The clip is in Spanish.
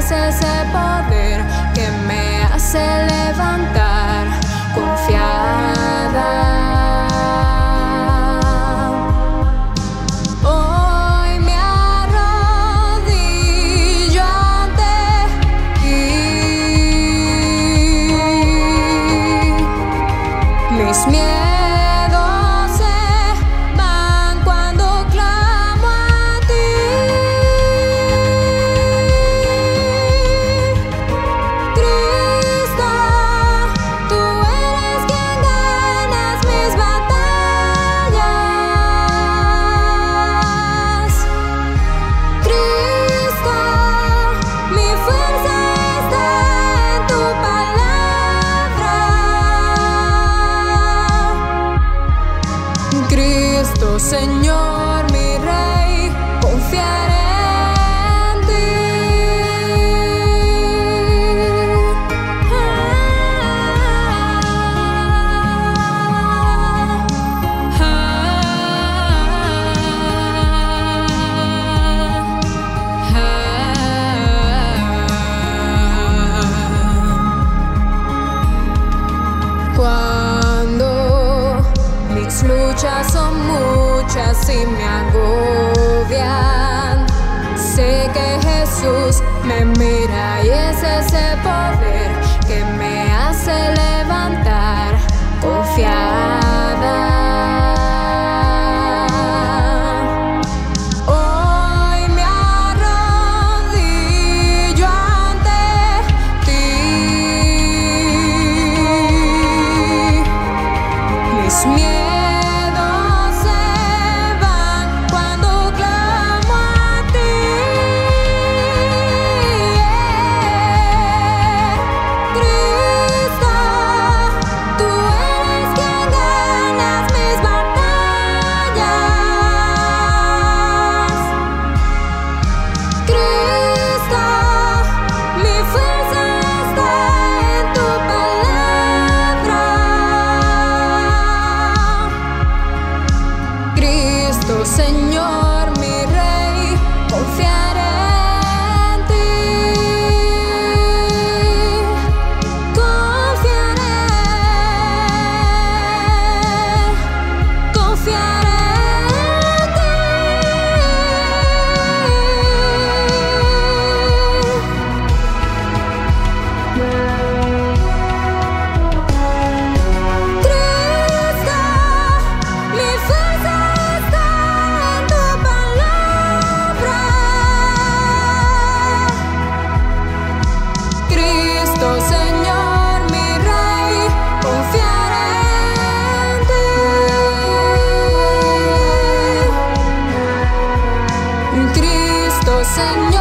es ese poder que me hace levantar confiada. Hoy me arrodillo ante ti. Mis miedos se van cuando clamo a ti. Cristo, tú eres quien ganas mis batallas. Cristo, mi fuerza está en tu palabra. Cristo, Señor, mi Rey, confiaré en ti. Cuando mis luchas son muchas y me agobian, sé que Jesús me mira y es ese poder que me hace levantar confiada. Hoy me arrodillo ante ti. Mis miedos se van cuando clamo a ti. Cristo, tú eres quien ganas mis batallas. Cristo, mi fuerza está en tu palabra. Cristo, Señor, mi Rey, confiaré en ti. Confiaré en ti. Cristo, mi fuerza está en tu palabra. Cristo, Señor, mi Rey, confiaré en ti. Cristo, Señor.